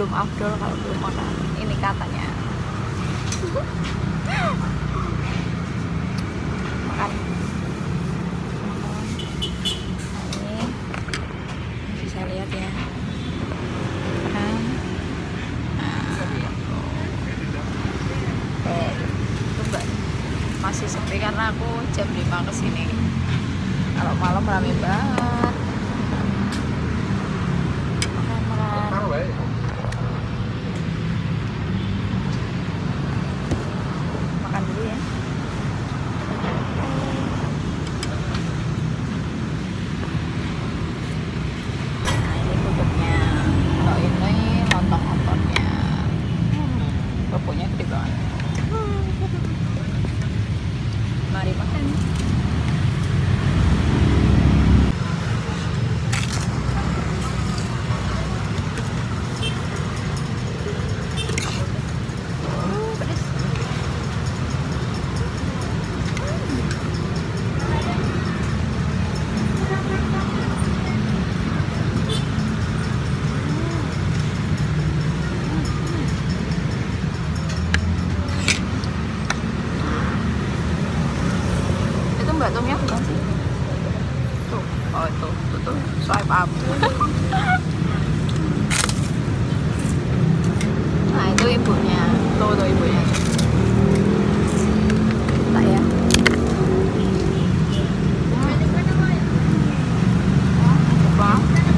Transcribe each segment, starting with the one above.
belum afdol kalau belum makan ini katanya. Makan. Ini bisa lihat ya. Nah, masih sepi karena aku jam 5 kesini. Kalau malam rame banget. Makan dulu ya. Nah ini pupuknya. Kalau ini lontong-lontongnya. Pupuknya gede banget. Mari makan. Tomnya bukan sih? Tuh, oh tuh, swipe up. Nah itu ibunya, tuh ibunya. Tak ya? Apa?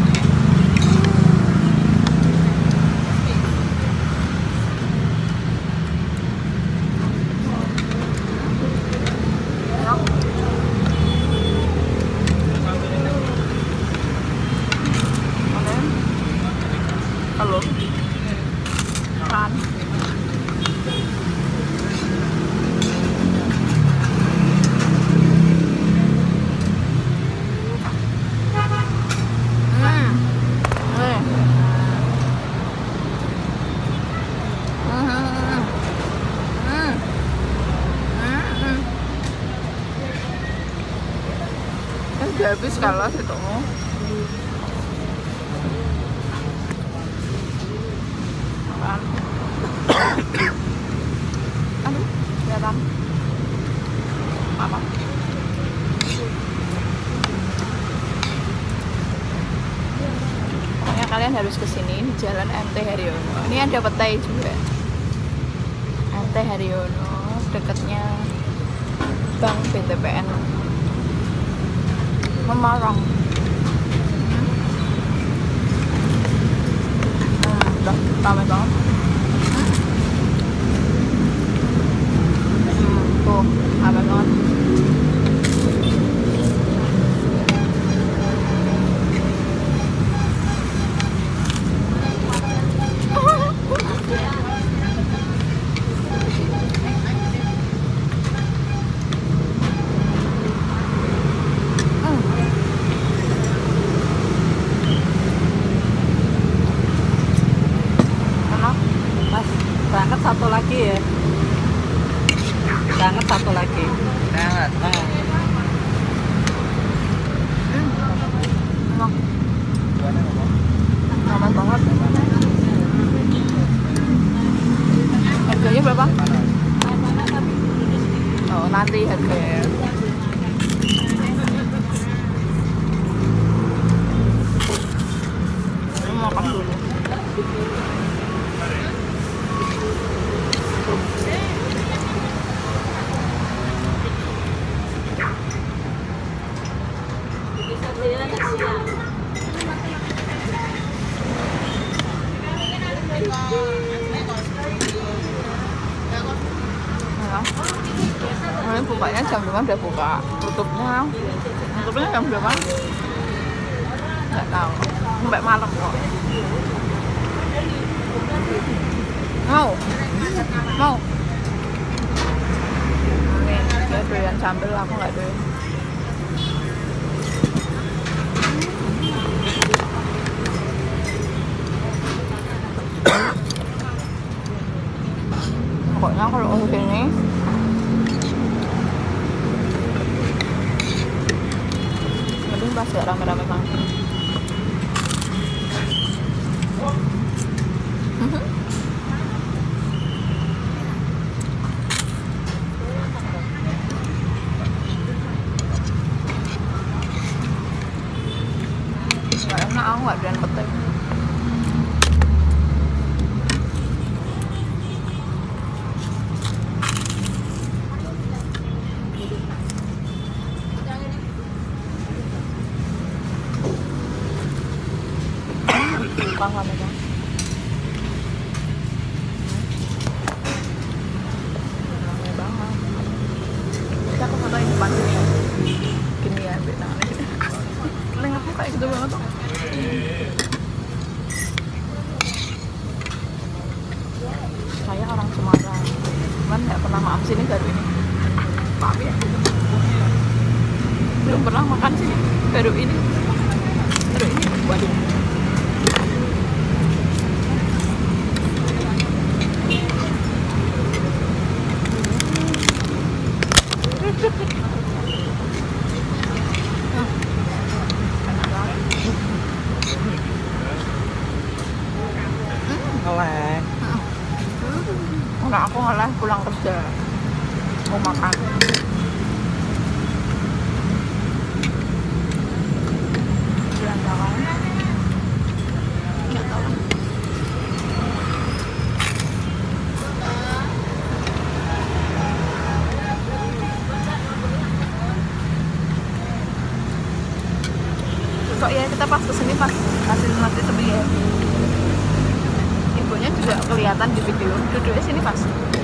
Halo kan udah habis kalau itu aduh, kelihatan apa? Pokoknya kalian harus kesini di Jalan MT Haryono. Ini ada petai juga. MT Haryono, dekatnya Bank BTPN Memarang. Udah ramai banget. Tuh, ramai banget. Berangkat satu lagi ya. Berangkat satu lagi. Sangat. Enak. Nyaman banget. Harganya berapa? Oh, nanti harganya. Makan dulu. Ini bukanya jam 5 udah buka. Tutupnya jam berapa? Nggak tahu. Sampai malam kok. Mau. Nih, dia doyan sambal, aku nggak doyan. Pokoknya kalau untuk ini mending pas gak rame-rame banget. nggak doyan pete. Paham ya? Rame banget. Kita aku fotoin depan sini ya. Gini ya, tangannya gini. Lenganku kayak gitu banget tuh. Saya orang Semarang, cuman nggak pernah makan sini baru ini. Maaf ya. Belum pernah makan sini baru ini. Waduh. Oleh. Enggak, aku ngolah pulang kerja mau makan. Berantakan. Nggak tahu. Kok ya kita pas kesini pas hasil nanti sebenarnya ibunya juga kelihatan di video, duduknya sini pas.